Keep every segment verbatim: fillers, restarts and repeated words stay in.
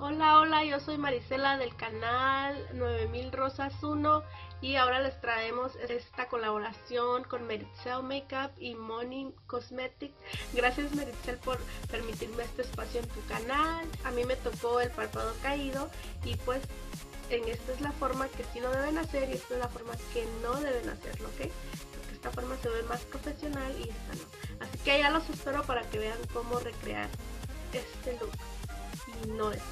Hola, hola, yo soy Marisela del canal nueve mil Rosas uno y ahora les traemos esta colaboración con Meritxell Makeup y Moni Cosmetics. Gracias Meritxell por permitirme este espacio en tu canal. A mí me tocó el párpado caído y pues en esta es la forma que sí lo deben hacer y esta es la forma que no deben hacerlo, ¿ok? Porque esta forma se ve más profesional y esta no. Así que ya los espero para que vean cómo recrear este look y no este.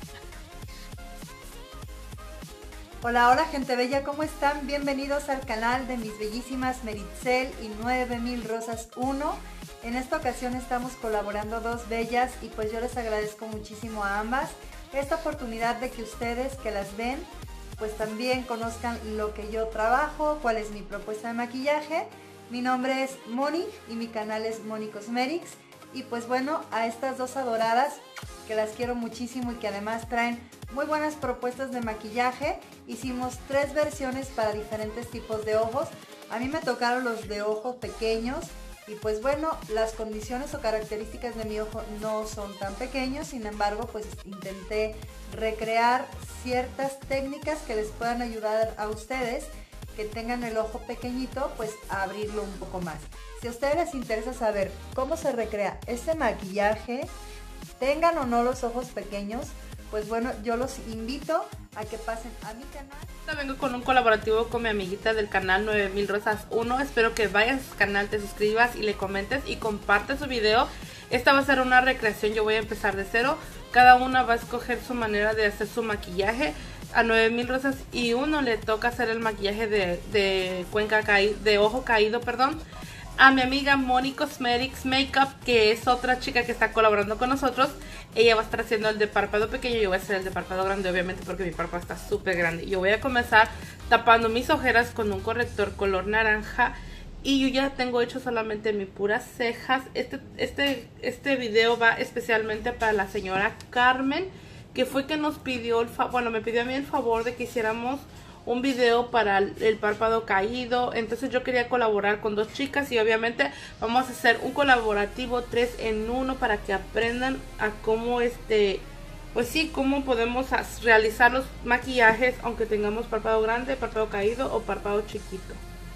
Hola, hola gente bella, ¿cómo están? Bienvenidos al canal de mis bellísimas Meritxell y nueve mil Rosas uno. En esta ocasión estamos colaborando dos bellas y pues yo les agradezco muchísimo a ambas esta oportunidad de que ustedes que las ven pues también conozcan lo que yo trabajo, cuál es mi propuesta de maquillaje. Mi nombre es Moni y mi canal es Moni Cosmetics. Y pues bueno, a estas dos adoradas que las quiero muchísimo y que además traen muy buenas propuestas de maquillaje, hicimos tres versiones para diferentes tipos de ojos. A mí me tocaron los de ojos pequeños y pues bueno, las condiciones o características de mi ojo no son tan pequeños, sin embargo pues intenté recrear ciertas técnicas que les puedan ayudar a ustedes que tengan el ojo pequeñito pues a abrirlo un poco más. Si a ustedes les interesa saber cómo se recrea este maquillaje, tengan o no los ojos pequeños, pues bueno, yo los invito a que pasen a mi canal. Vengo con un colaborativo con mi amiguita del canal nueve mil Rosas uno. Espero que vayas a su canal, te suscribas y le comentes y compartas su video. Esta va a ser una recreación, yo voy a empezar de cero. Cada una va a escoger su manera de hacer su maquillaje. A nueve mil Rosas y uno le toca hacer el maquillaje de, de cuenca caído, de ojo caído, perdón. A mi amiga Moni Cosmetics Makeup, que es otra chica que está colaborando con nosotros, ella va a estar haciendo el de párpado pequeño, yo voy a hacer el de párpado grande, obviamente porque mi párpado está súper grande. Yo voy a comenzar tapando mis ojeras con un corrector color naranja y yo ya tengo hecho solamente mis puras cejas. Este, este, este video va especialmente para la señora Carmen, que fue que nos pidió, el fa bueno, me pidió a mí el favor de que hiciéramos un video para el párpado caído. Entonces yo quería colaborar con dos chicas y obviamente vamos a hacer un colaborativo tres en uno para que aprendan a cómo este pues sí, cómo podemos realizar los maquillajes aunque tengamos párpado grande, párpado caído o párpado chiquito.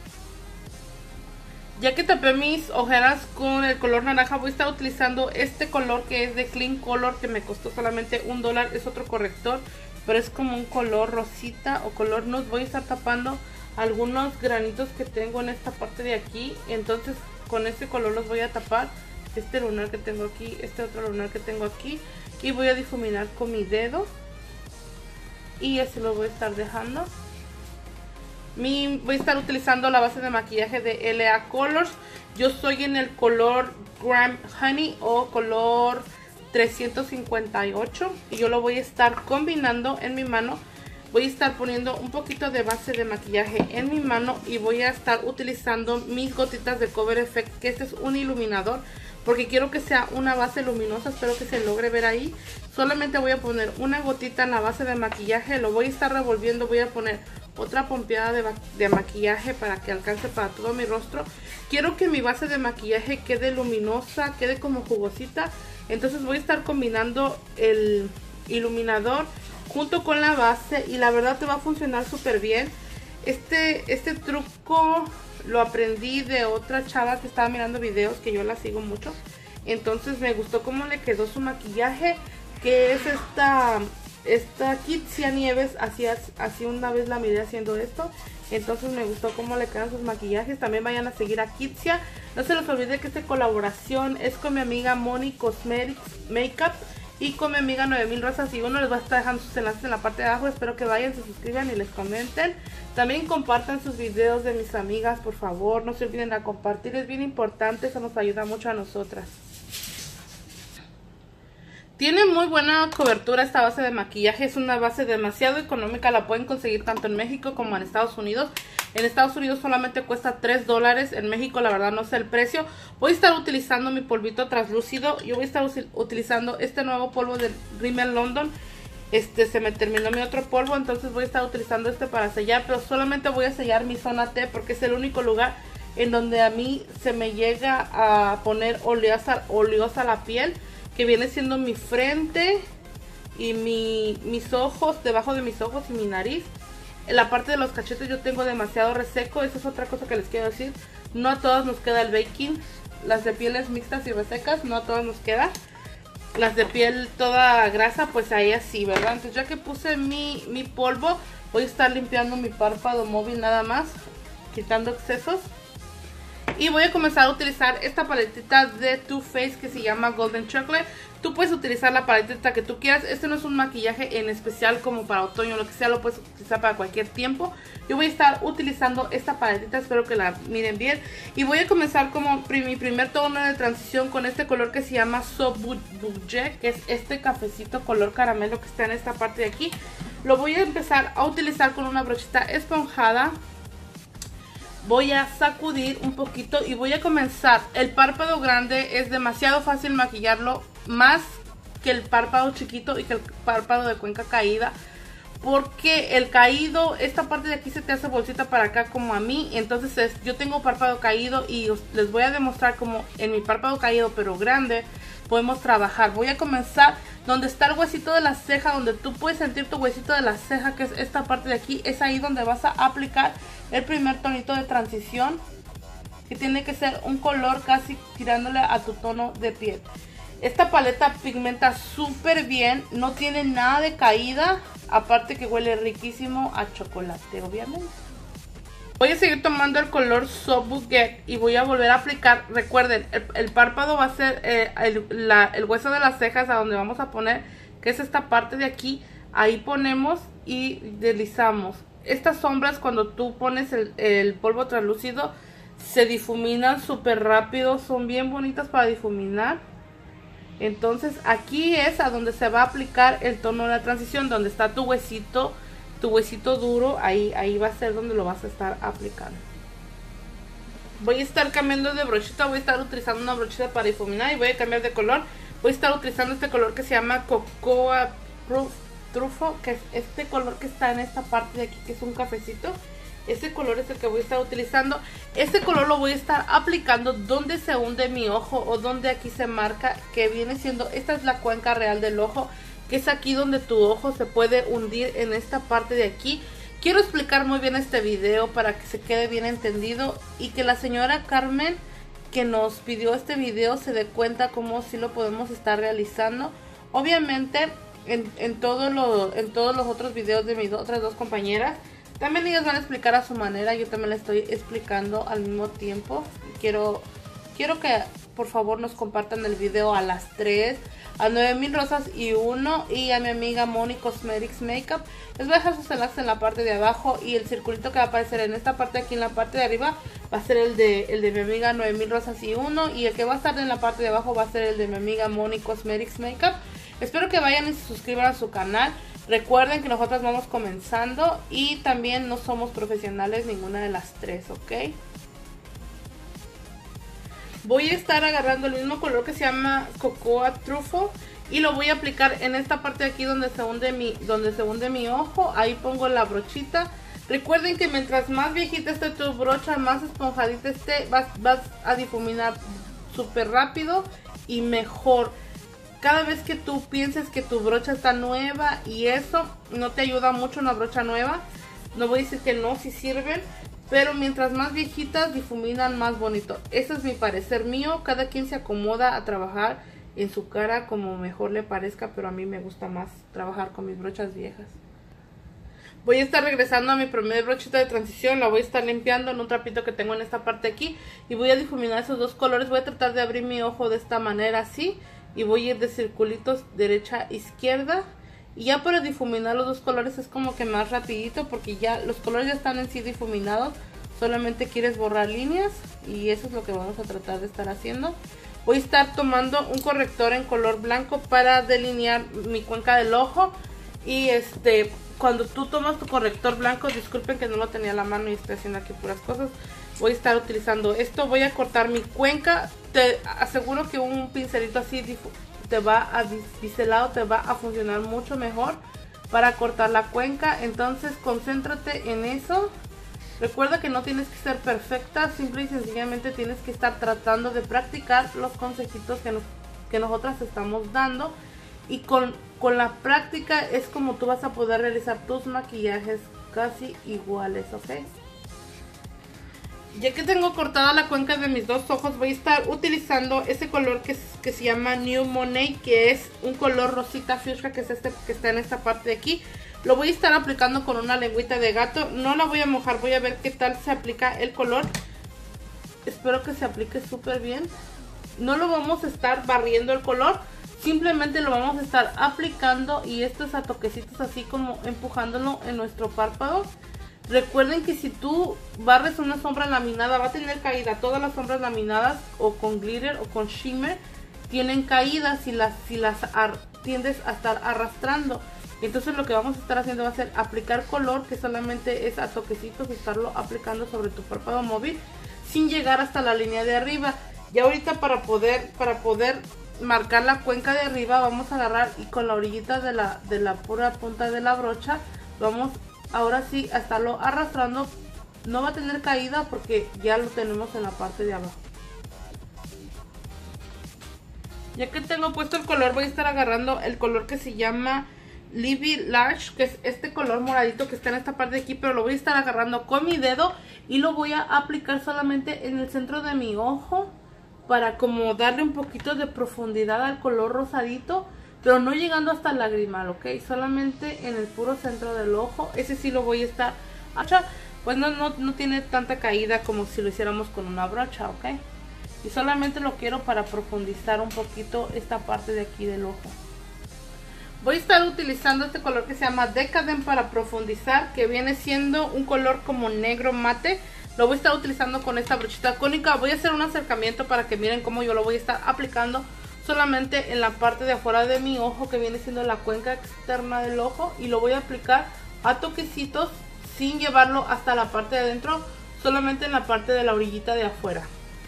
Ya que tapé mis ojeras con el color naranja, voy a estar utilizando este color que es de Clean Color, que me costó solamente un dólar. Es otro corrector, pero es como un color rosita o color nude. Voy a estar tapando algunos granitos que tengo en esta parte de aquí. Entonces con este color los voy a tapar. Este lunar que tengo aquí, este otro lunar que tengo aquí. Y voy a difuminar con mi dedo. Y así lo voy a estar dejando. Mi, voy a estar utilizando la base de maquillaje de L A Colors. Yo soy en el color Graham Honey o color trescientos cincuenta y ocho y yo lo voy a estar combinando en mi mano. Voy a estar poniendo un poquito de base de maquillaje en mi mano y voy a estar utilizando mis gotitas de Cover Effect, que este es un iluminador porque quiero que sea una base luminosa. Espero que se logre ver ahí. Solamente voy a poner una gotita en la base de maquillaje, lo voy a estar revolviendo. Voy a poner otra pompeada de, de maquillaje para que alcance para todo mi rostro. Quiero que mi base de maquillaje quede luminosa, quede como jugosita. Entonces voy a estar combinando el iluminador junto con la base y la verdad te va a funcionar súper bien. Este, este truco lo aprendí de otra chava que estaba mirando videos, que yo la sigo mucho. Entonces me gustó cómo le quedó su maquillaje, que es esta, esta Kitsia Nieves. Así, así una vez la miré haciendo esto. Entonces me gustó cómo le quedan sus maquillajes. También vayan a seguir a Kitsia. No se les olvide que esta colaboración es con mi amiga Moni Cosmetics Makeup y con mi amiga nueve mil Rosas y uno. Les va a estar dejando sus enlaces en la parte de abajo. Espero que vayan, se suscriban y les comenten. También compartan sus videos de mis amigas, por favor. No se olviden de compartir, es bien importante. Eso nos ayuda mucho a nosotras. Tiene muy buena cobertura esta base de maquillaje. Es una base demasiado económica. La pueden conseguir tanto en México como en Estados Unidos. En Estados Unidos solamente cuesta tres dólares. En México la verdad no sé el precio. Voy a estar utilizando mi polvito translúcido. Yo voy a estar utilizando este nuevo polvo de Rimmel London. Este se me terminó mi otro polvo, entonces voy a estar utilizando este para sellar. Pero solamente voy a sellar mi zona T porque es el único lugar en donde a mí se me llega a poner oleosa, oleosa la piel, que viene siendo mi frente y mi, mis ojos, debajo de mis ojos y mi nariz. En la parte de los cachetes yo tengo demasiado reseco. Esa es otra cosa que les quiero decir. No a todas nos queda el baking. Las de pieles mixtas y resecas, no a todas nos queda. Las de piel toda grasa, pues ahí así, ¿verdad? Entonces ya que puse mi, mi polvo, voy a estar limpiando mi párpado móvil nada más, quitando excesos. Y voy a comenzar a utilizar esta paletita de Too Faced que se llama Golden Chocolate. Tú puedes utilizar la paletita que tú quieras. Este no es un maquillaje en especial como para otoño o lo que sea. Lo puedes utilizar para cualquier tiempo. Yo voy a estar utilizando esta paletita. Espero que la miren bien. Y voy a comenzar como mi primer tono de transición con este color que se llama So Bougie, que es este cafecito color caramelo que está en esta parte de aquí. Lo voy a empezar a utilizar con una brochita esponjada. Voy a sacudir un poquito y voy a comenzar. El párpado grande es demasiado fácil maquillarlo, más que el párpado chiquito y que el párpado de cuenca caída, porque el caído, esta parte de aquí se te hace bolsita para acá como a mí. Entonces es, yo tengo párpado caído y les voy a demostrar cómo en mi párpado caído pero grande podemos trabajar. Voy a comenzar donde está el huesito de la ceja, donde tú puedes sentir tu huesito de la ceja, que es esta parte de aquí. Es ahí donde vas a aplicar el primer tonito de transición, que tiene que ser un color casi tirándole a tu tono de piel. Esta paleta pigmenta súper bien, no tiene nada de caída, aparte que huele riquísimo a chocolate, obviamente. Voy a seguir tomando el color So Bougie y voy a volver a aplicar. Recuerden, el, el párpado va a ser eh, el, la, el hueso de las cejas, a donde vamos a poner, que es esta parte de aquí. Ahí ponemos y deslizamos. Estas sombras, cuando tú pones el, el polvo translúcido, se difuminan súper rápido. Son bien bonitas para difuminar. Entonces aquí es a donde se va a aplicar el tono de la transición, donde está tu huesito, tu huesito duro, ahí, ahí va a ser donde lo vas a estar aplicando. Voy a estar cambiando de brochita, voy a estar utilizando una brochita para difuminar y voy a cambiar de color. Voy a estar utilizando este color que se llama Cocoa Trufo, que es este color que está en esta parte de aquí, que es un cafecito. Ese color es el que voy a estar utilizando. Este color lo voy a estar aplicando donde se hunde mi ojo, o donde aquí se marca, que viene siendo, esta es la cuenca real del ojo, que es aquí donde tu ojo se puede hundir, en esta parte de aquí. Quiero explicar muy bien este video para que se quede bien entendido y que la señora Carmen, que nos pidió este video, se dé cuenta cómo sí lo podemos estar realizando. Obviamente en, en, todo lo, en todos los otros videos de mis otras dos compañeras, también ellas van a explicar a su manera. Yo también le estoy explicando al mismo tiempo. Quiero, quiero que por favor nos compartan el video a las tres, a nueve mil rosas y uno, y a mi amiga Moni Cosmetics Makeup. Les voy a dejar sus enlaces en la parte de abajo, y el circulito que va a aparecer en esta parte de aquí, en la parte de arriba, va a ser el de, el de mi amiga nueve mil rosas y uno, y el que va a estar en la parte de abajo va a ser el de mi amiga Moni Cosmetics Makeup. Espero que vayan y se suscriban a su canal. Recuerden que nosotros vamos comenzando y también no somos profesionales ninguna de las tres, ¿ok? Voy a estar agarrando el mismo color que se llama Cocoa Trufo y lo voy a aplicar en esta parte de aquí donde se hunde mi, donde se hunde mi ojo. Ahí pongo la brochita. Recuerden que mientras más viejita esté tu brocha, más esponjadita esté, vas, vas a difuminar súper rápido y mejor. Cada vez que tú pienses que tu brocha está nueva y eso no te ayuda mucho una brocha nueva, no voy a decir que no, si sirven, pero mientras más viejitas difuminan más bonito. Ese es mi parecer mío. Cada quien se acomoda a trabajar en su cara como mejor le parezca, pero a mí me gusta más trabajar con mis brochas viejas. Voy a estar regresando a mi primer brochita de transición. La voy a estar limpiando en un trapito que tengo en esta parte de aquí y voy a difuminar esos dos colores. Voy a tratar de abrir mi ojo de esta manera así. Y voy a ir de circulitos derecha izquierda. Y ya para difuminar los dos colores es como que más rapidito, porque ya los colores ya están en sí difuminados. Solamente quieres borrar líneas y eso es lo que vamos a tratar de estar haciendo. Voy a estar tomando un corrector en color blanco para delinear mi cuenca del ojo. Y este, cuando tú tomas tu corrector blanco, disculpen que no lo tenía a la mano y estoy haciendo aquí puras cosas. Voy a estar utilizando esto, voy a cortar mi cuenca. Te aseguro que un pincelito así te va a biselado, te va a funcionar mucho mejor para cortar la cuenca. Entonces concéntrate en eso. Recuerda que no tienes que ser perfecta, simple y sencillamente tienes que estar tratando de practicar los consejitos que, nos, que nosotras estamos dando. Y con con la práctica es como tú vas a poder realizar tus maquillajes casi iguales, ¿ok? Ya que tengo cortada la cuenca de mis dos ojos, voy a estar utilizando ese color que, que se llama New Money, que es un color rosita fuchsia, que es este que está en esta parte de aquí. Lo voy a estar aplicando con una lengüita de gato. No la voy a mojar, voy a ver qué tal se aplica el color. Espero que se aplique súper bien. No lo vamos a estar barriendo el color, simplemente lo vamos a estar aplicando, y esto es a toquecitos, así como empujándolo en nuestro párpado. Recuerden que si tú barres una sombra laminada va a tener caída. Todas las sombras laminadas o con glitter o con shimmer tienen caída si las, si las tiendes a estar arrastrando. Entonces lo que vamos a estar haciendo va a ser aplicar color, que solamente es a toquecitos, estarlo aplicando sobre tu párpado móvil sin llegar hasta la línea de arriba. Y ahorita para poder, para poder marcar la cuenca de arriba, vamos a agarrar y con la orillita de la, de la pura punta de la brocha vamos ahora sí a estarlo arrastrando. No va a tener caída porque ya lo tenemos en la parte de abajo. Ya que tengo puesto el color, voy a estar agarrando el color que se llama Livy Large, que es este color moradito que está en esta parte de aquí, pero lo voy a estar agarrando con mi dedo y lo voy a aplicar solamente en el centro de mi ojo para como darle un poquito de profundidad al color rosadito, pero no llegando hasta el lagrimal, ok, solamente en el puro centro del ojo. Ese sí lo voy a estar, pues no, no, no tiene tanta caída como si lo hiciéramos con una brocha, ok, y solamente lo quiero para profundizar un poquito esta parte de aquí del ojo. Voy a estar utilizando este color que se llama Decadent para profundizar, que viene siendo un color como negro mate. Lo voy a estar utilizando con esta brochita cónica. Voy a hacer un acercamiento para que miren cómo yo lo voy a estar aplicando solamente en la parte de afuera de mi ojo, que viene siendo la cuenca externa del ojo, y lo voy a aplicar a toquecitos sin llevarlo hasta la parte de adentro, solamente en la parte de la orillita de afuera.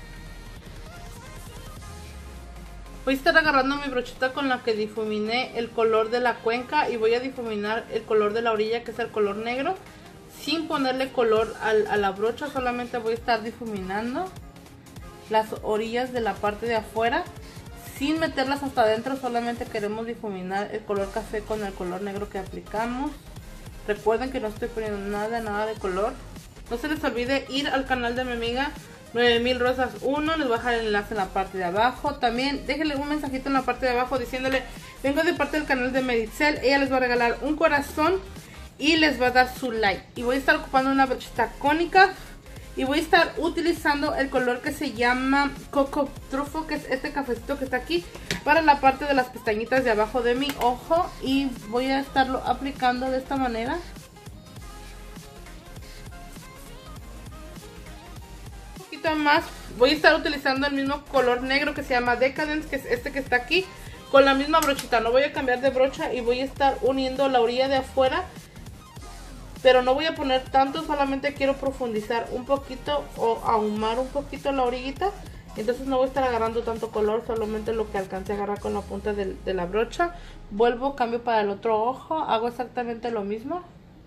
Voy a estar agarrando mi brochita con la que difuminé el color de la cuenca y voy a difuminar el color de la orilla, que es el color negro, sin ponerle color al, a la brocha. Solamente voy a estar difuminando las orillas de la parte de afuera sin meterlas hasta adentro. Solamente queremos difuminar el color café con el color negro que aplicamos. Recuerden que no estoy poniendo nada, nada de color. No se les olvide ir al canal de mi amiga nueve mil Rosas uno, les voy a dejar el enlace en la parte de abajo. También déjenle un mensajito en la parte de abajo diciéndole: vengo de parte del canal de Meritxell. Ella les va a regalar un corazón y les va a dar su like. Y voy a estar ocupando una brochita cónica y voy a estar utilizando el color que se llama Coco Trufo, que es este cafecito que está aquí, para la parte de las pestañitas de abajo de mi ojo, y voy a estarlo aplicando de esta manera. Más voy a estar utilizando el mismo color negro que se llama Decadence, que es este que está aquí, con la misma brochita. No voy a cambiar de brocha y voy a estar uniendo la orilla de afuera, pero no voy a poner tanto, solamente quiero profundizar un poquito o ahumar un poquito la orillita. Entonces no voy a estar agarrando tanto color, solamente lo que alcancé a agarrar con la punta de, de la brocha. Vuelvo, cambio para el otro ojo, hago exactamente lo mismo.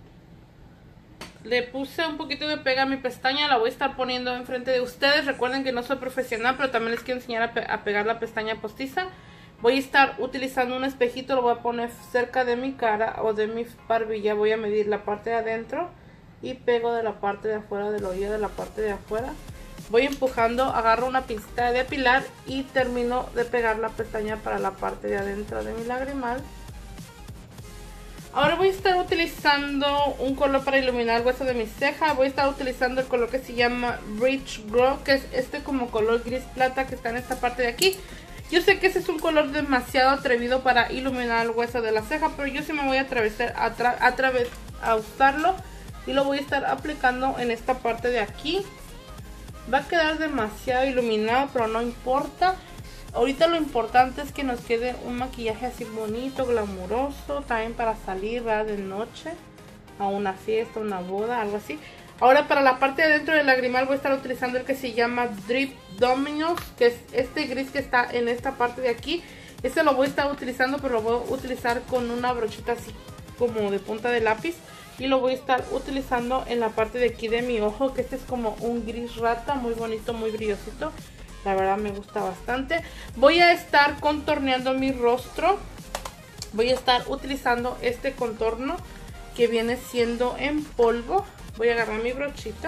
Le puse un poquito de pega a mi pestaña, la voy a estar poniendo enfrente de ustedes. Recuerden que no soy profesional, pero también les quiero enseñar a, pe a pegar la pestaña postiza. Voy a estar utilizando un espejito, lo voy a poner cerca de mi cara o de mi barbilla. Voy a medir la parte de adentro y pego de la parte de afuera del oído, de la parte de afuera. Voy empujando, agarro una pincita de depilar y termino de pegar la pestaña para la parte de adentro de mi lagrimal. Ahora voy a estar utilizando un color para iluminar el hueso de mi ceja. Voy a estar utilizando el color que se llama Rich Grow, que es este como color gris plata que está en esta parte de aquí. Yo sé que ese es un color demasiado atrevido para iluminar el hueso de la ceja, pero yo sí me voy a atravesar a, tra a, través a usarlo y lo voy a estar aplicando en esta parte de aquí. Va a quedar demasiado iluminado, pero no importa. Ahorita lo importante es que nos quede un maquillaje así bonito, glamuroso, también para salir, ¿verdad?, de noche a una fiesta, una boda, algo así. Ahora para la parte de adentro del lagrimal voy a estar utilizando el que se llama Drip Dominoes, que es este gris que está en esta parte de aquí. Este lo voy a estar utilizando, pero lo voy a utilizar con una brochita así como de punta de lápiz. Y lo voy a estar utilizando en la parte de aquí de mi ojo, que este es como un gris rata, muy bonito, muy brillosito. La verdad me gusta bastante. Voy a estar contorneando mi rostro. voy a estar utilizando este contorno que viene siendo en polvo. Voy a agarrar mi brochita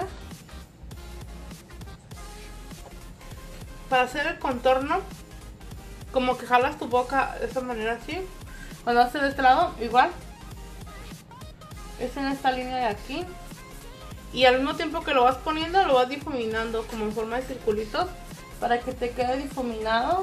para hacer el contorno. Como que jalas tu boca de esta manera así. Cuando haces de este lado, igual es en esta línea de aquí. Y al mismo tiempo que lo vas poniendo, lo vas difuminando como en forma de circulitos para que te quede difuminado.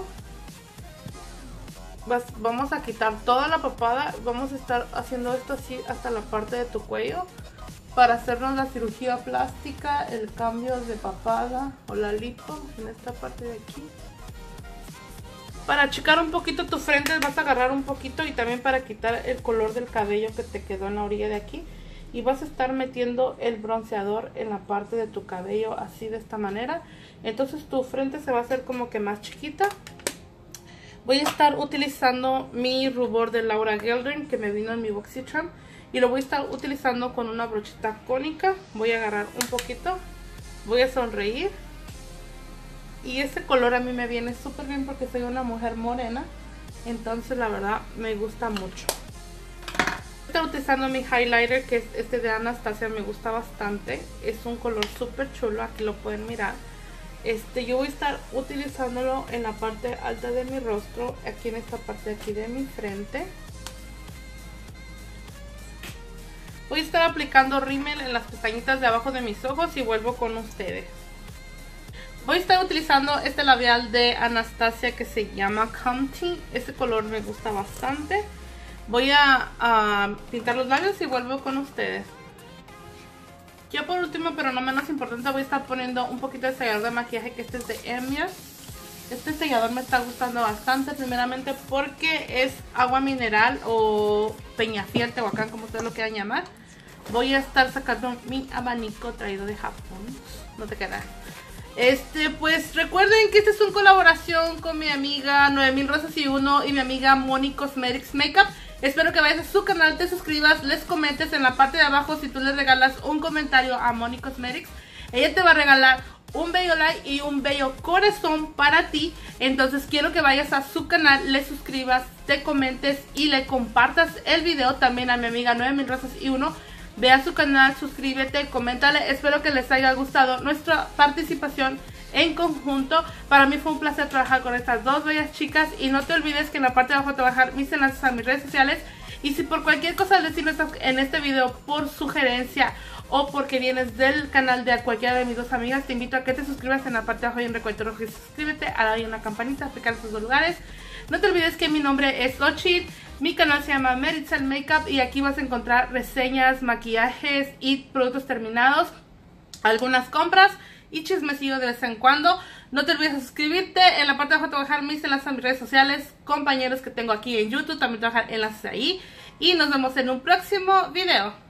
Vas, vamos a quitar toda la papada. Vamos a estar haciendo esto así hasta la parte de tu cuello para hacernos la cirugía plástica, el cambio de papada o la lipo en esta parte de aquí. Para achicar un poquito tu frente vas a agarrar un poquito, y también para quitar el color del cabello que te quedó en la orilla de aquí. Y vas a estar metiendo el bronceador en la parte de tu cabello así, de esta manera. Entonces tu frente se va a hacer como que más chiquita. Voy a estar utilizando mi rubor de Laura Geldring que me vino en mi BoxyCharm. Y lo voy a estar utilizando con una brochita cónica. Voy a agarrar un poquito. Voy a sonreír. Y ese color a mí me viene súper bien porque soy una mujer morena. Entonces la verdad me gusta mucho. Estoy utilizando mi highlighter, que es este de Anastasia. Me gusta bastante. Es un color súper chulo. Aquí lo pueden mirar. Este, yo voy a estar utilizándolo en la parte alta de mi rostro. Aquí en esta parte de aquí de mi frente. Voy a estar aplicando rímel en las pestañitas de abajo de mis ojos y vuelvo con ustedes. Voy a estar utilizando este labial de Anastasia que se llama Comty. Este color me gusta bastante. Voy a, a pintar los labios y vuelvo con ustedes. Ya por último, pero no menos importante, voy a estar poniendo un poquito de sellador de maquillaje, que este es de Emia. Este sellador me está gustando bastante, primeramente porque es agua mineral o peñafiel, tehuacán, como ustedes lo quieran llamar. Voy a estar sacando mi abanico traído de Japón. No te queda. Este, pues recuerden que esta es una colaboración con mi amiga nueve mil Rosas y uno y mi amiga Moni Cosmetics Makeup. Espero que vayas a su canal, te suscribas, les comentes en la parte de abajo. Si tú le regalas un comentario a Moni Cosmetics, ella te va a regalar un bello like y un bello corazón para ti. Entonces quiero que vayas a su canal, le suscribas, te comentes y le compartas el video también a mi amiga nueve mil Rosas y uno. Ve a su canal, suscríbete, coméntale. Espero que les haya gustado nuestra participación en conjunto. Para mí fue un placer trabajar con estas dos bellas chicas. Y no te olvides que en la parte de abajo te voy a dejar mis enlaces a mis redes sociales. Y si por cualquier cosa les sirve en este video, por sugerencia o porque vienes del canal de cualquiera de mis dos amigas, te invito a que te suscribas. En la parte de abajo hay un recuadrito rojo y suscríbete. Ahora hay una campanita, picar en sus dos lugares. No te olvides que mi nombre es Xochitl. Mi canal se llama Meritzel Makeup y aquí vas a encontrar reseñas, maquillajes y productos terminados, algunas compras y chismecillo de vez en cuando. No te olvides de suscribirte. En la parte de abajo te voy a dejar mis enlaces a mis redes sociales, compañeros que tengo aquí en YouTube, también te voy a dejar enlaces ahí. Y nos vemos en un próximo video.